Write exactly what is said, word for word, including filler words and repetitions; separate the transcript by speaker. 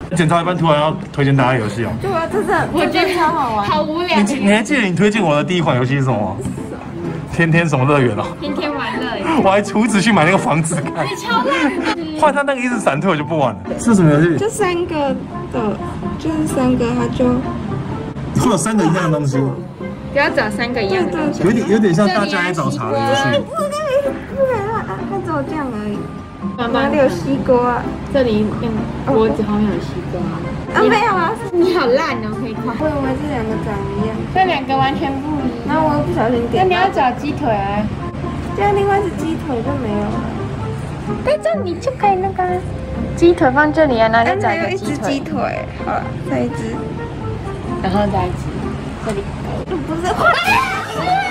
Speaker 1: 检查一半突然要推荐大家游戏哦。
Speaker 2: 对啊，这是我觉得超好玩，好无聊。
Speaker 1: 你你还记得你推荐我的第一款游戏是什么吗？天天什么乐园哦？
Speaker 2: 天天玩乐园。
Speaker 1: 我还储值去买那个房子看。
Speaker 2: 你超烂。
Speaker 1: 换他那个一直闪退，我就不玩了。是什么游戏？
Speaker 3: 就三个的，就是三个，它就
Speaker 1: 会有三个一样的东西。
Speaker 2: 不要找三个一样的东西。
Speaker 1: 有点有点像大家来找茬的游戏。
Speaker 3: 不可以，不可以啊！它只有这样而已。哪里有西瓜？
Speaker 2: 这里用锅子后面有西瓜。
Speaker 3: 啊，没有啊！
Speaker 2: 你好烂哦，可以看。
Speaker 3: 我以为这两个长一样。
Speaker 2: 这两个完全不一样。
Speaker 3: 然后我又不小心点。
Speaker 2: 那你要找鸡腿啊？
Speaker 3: 这样另外是鸡腿就没有了。
Speaker 2: 对，这你就可以那个鸡腿放这里啊，然后再找一个
Speaker 3: 鸡腿。鸡腿，好了，再一只，
Speaker 2: 然后再一只，这里。
Speaker 3: 不是。